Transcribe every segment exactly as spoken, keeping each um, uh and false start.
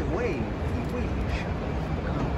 way he will shut off.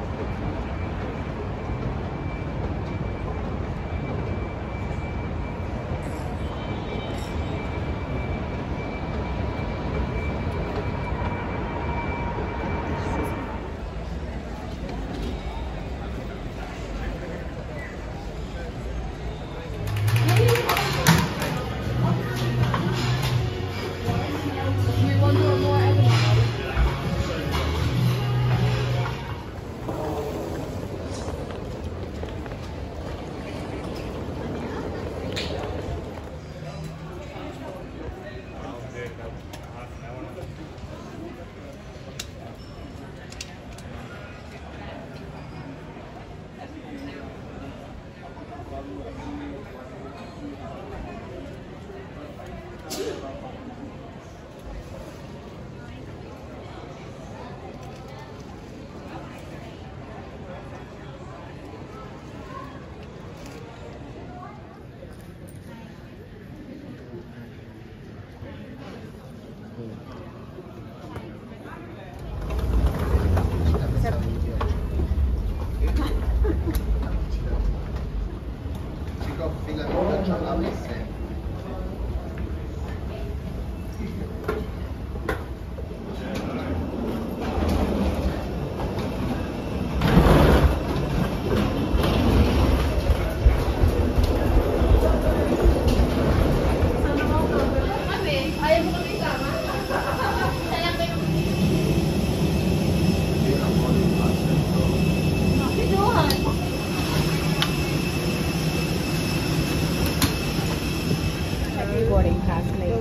Boarding pass, please.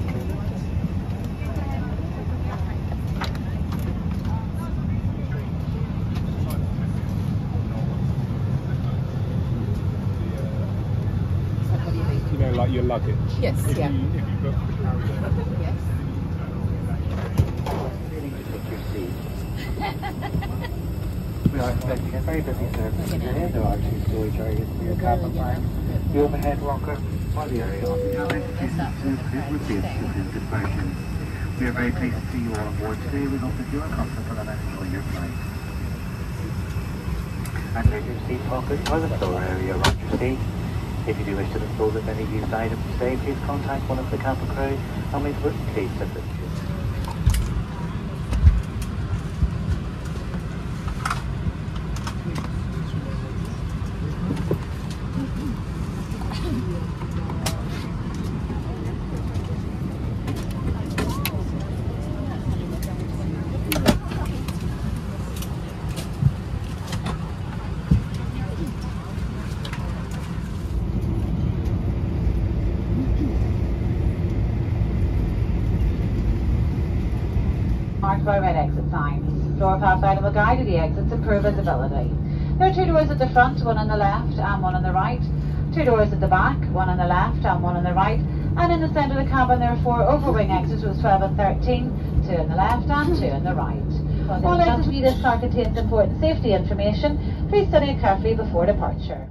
You know, like your luggage. Yes, if yeah. You, if you book the carrier. Yes. We are expecting a very busy service today. There are two storage areas for your cabin line. The overhead locker or the area on the cabin would be a two-seated version. We are very pleased to see you all on board today. We hope that you are comfortable and enjoy your flight. And leave your seat pocket or the floor area around your seat. If you do wish to dispose of any used items today, please contact one of the cabin crew and we would please assist you. Marked by red exit signs. Door pass item will guide you the exits, improve visibility. There are two doors at the front, one on the left and one on the right. Two doors at the back, one on the left and one on the right. And in the centre of the cabin there are four overwing exits, rows twelve and thirteen, two on the left and two on the right. All exits via this car contains important safety information. Please study it carefully before departure.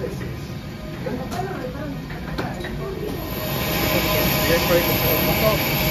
The aircraft is